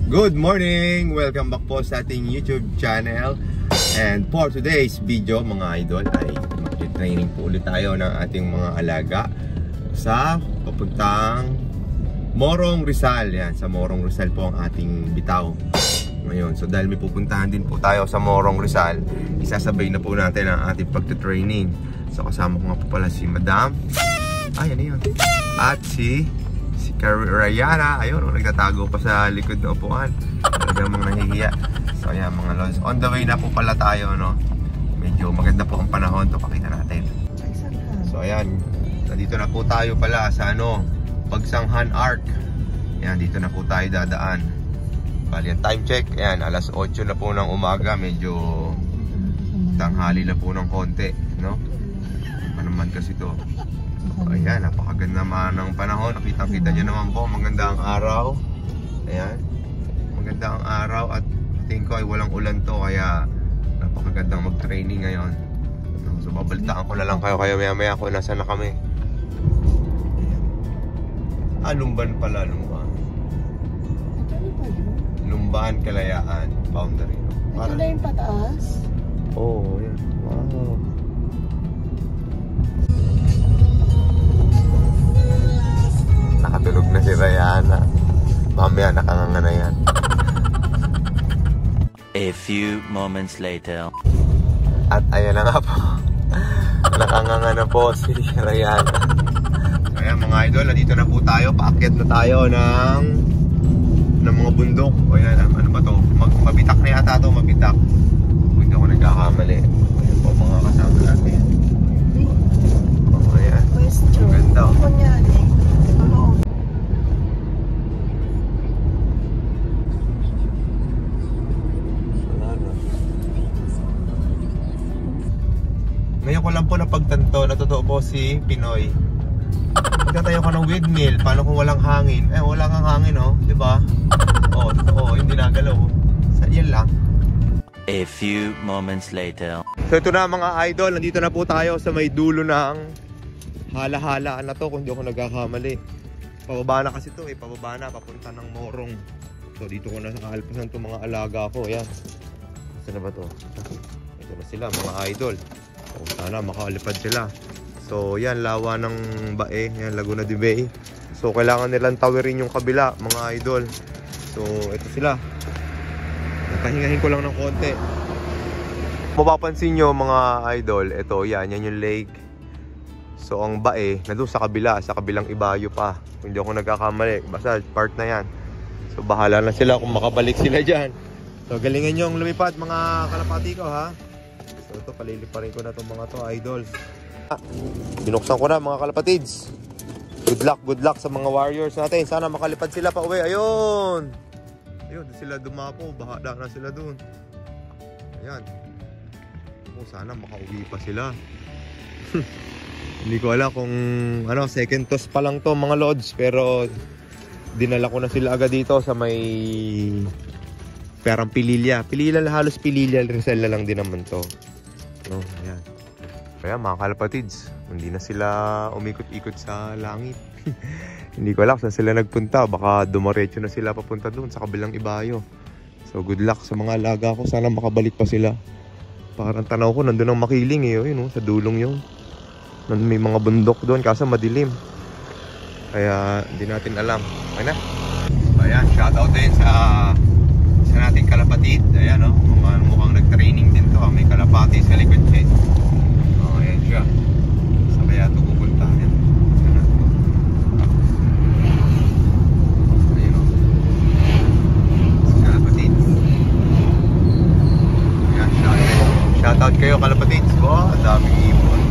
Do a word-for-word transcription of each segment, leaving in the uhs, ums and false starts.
Good morning! Welcome back po sa ating YouTube channel. And for today's video mga idol ay mag-training po ulit tayo ng ating mga alaga sa papuntang Morong Rizal. Yan, sa Morong Rizal po ang ating bitaw ngayon. So dahil may pupuntahan din po tayo sa Morong Rizal, isasabay na po natin ang ating pagte-training. So kasama ko nga po pala si Madam, ay ano yun, at si si Rayana, ayun, oh, nagtatago pa sa likod ng upuan. Talagang mga nahihiya. So ayan mga lods, on the way na po pala tayo, no? Medyo maganda po ang panahon, to pakita natin. So ayan, nandito na po tayo pala sa ano, Pagsanghan Arc. Ayan, dito na po tayo dadaan. Bali, time check, ayan, alas otso na po ng umaga. Medyo tanghali na po ng konti, no? Ano naman kasi to. So, ayan, napakaganda naman ng panahon. Nakita-kita nyo naman po, maganda ang araw. Ayan, maganda ang araw. At tingin ko ay walang ulan to, kaya napakagandang mag-training ngayon. So babalitaan ko na lang kayo, kaya maya maya ko nasa na kami. Ah, Lumban pala, Lumban. Lumban, Kalayaan, boundary. Ito na yung pataas? Oo, oh, yan. Wow. Nakatulog na si Rayana. Mamaya nakanganga na yan. A few moments later. At ayan na nga po. Nakanganga na po si Rayana. Ayan mga idol, nandito na po tayo. Paakyat na tayo ng ng mga bundok. O yan, ano ba to? Mag, mabitak na yata to, mabitak. Hindi ako nagkakamali. Ayan po mga kasama natin. O ayan. Ang ganda. Ngayon ko lang po napagtanto na totoo po si Pinoy. Pagkatayo ka ng windmill, paano kung walang hangin? Eh, wala kang hangin, oh, di ba? Oh, totoo, hindi nagalaw. Sa yan lang. A few moments later. So ito na mga idol, nandito na po tayo sa may dulo ng hala-hala na to, kung hindi ako nagkakamali. Pababa na kasi to, eh, pababa na, papunta ng Morong. So dito ko na sa kaalpasan itong mga alaga ko, yan. Saan na ba to? Ito na sila, mga idol. O, sana makalipad sila. So yan, lawa ng Bae, yan, Laguna de Bay. So kailangan nilang tawirin yung kabila mga idol. So ito sila, nakahingahin ko lang ng konti. Mapapansin nyo mga idol, ito yan, yan yung lake. So ang Bae, nandun sa kabila, sa kabilang ibayo pa. Kung hindi ako nagkakamali, basta part na yan. So bahala na sila kung makabalik sila dyan. So galingan nyo ang lumipad mga kalapati ko, ha. So ito, paliliparin ko na itong mga to idol. Ah, binuksan ko na mga kalapatids. Good luck, good luck sa mga warriors natin. Sana makalipad sila pa uwi. Ayun! Ayun, sila dumapo. Bahada na sila dun. Ayan. Oh, sana makauwi pa sila. Hindi ko alam kung ano, second toss pa lang to mga lods. Pero dinala ko na sila agad dito sa may perang Pililya. Pililya, halos Pililya Rizal na lang din naman to. No, ayan. Kaya mga kalapatids, hindi na sila umikot-ikot sa langit. Hindi ko alam saan sila nagpunta. Baka dumaretso na sila papunta doon sa kabilang ibayo. So good luck sa mga alaga ko. Sana makabalik pa sila. Parang tanaw ko, nandun ang makiling eh. Yun, oh, sa dulong yun. May mga bundok doon kaso madilim. Kaya hindi natin alam. Okay na? Ayan, shoutout din sa sa nating kalapatid. Ayan, oh, mukhang, mukhang nag-training din to. May kalapati sa likod siya. Oh, ayan siya. Sa kaya ito pupunta. Ayan. Ayan, oh. Sa kalapatid. Ayan, shoutout. Shoutout kayo kalapatid. Oh, ang daming ibon.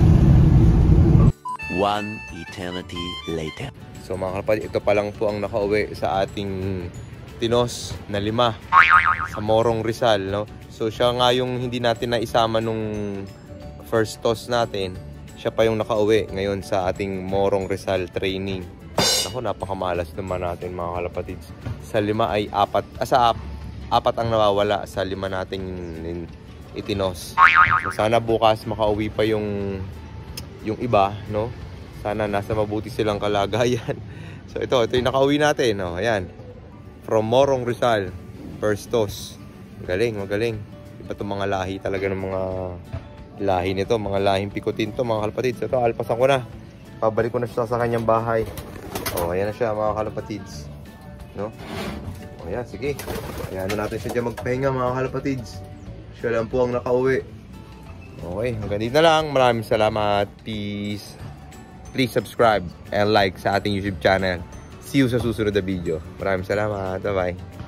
One eternity later. So mga kalapatid, ito pa lang po ang nakauwi sa ating Tinos na lima sa Morong Rizal, no? So siya nga yung hindi natin naisama nung first toss natin. Siya pa yung nakauwi ngayon sa ating Morong Rizal training. Ako, napakamalas naman natin mga kalapatids. Sa lima ay apat, ah, sa ap, apat ang nawawala sa lima nating itinos. So sana bukas makauwi pa yung yung iba, no? Sana nasa mabuti silang kalagayan. So ito, ito yung nakauwi natin, no? Ayan. From Morong Rizal. First toss. Magaling, magaling. Iba itong mga lahi talaga ng mga lahi nito. Mga lahing pikutin to mga kalapatids. Ito, alpasan ko na. Pabalik ko na siya sa kanyang bahay. O, ayan na siya mga kalapatids. No? O, ayan, sige. Ayan na natin siya dyan magpahinga mga kalapatids. Siya lang po ang nakauwi. Okay, hanggang dito na lang. Maraming salamat. Peace. Please subscribe and like sa ating YouTube channel. See you sa susunod na video. Maraming salamat. Bye-bye.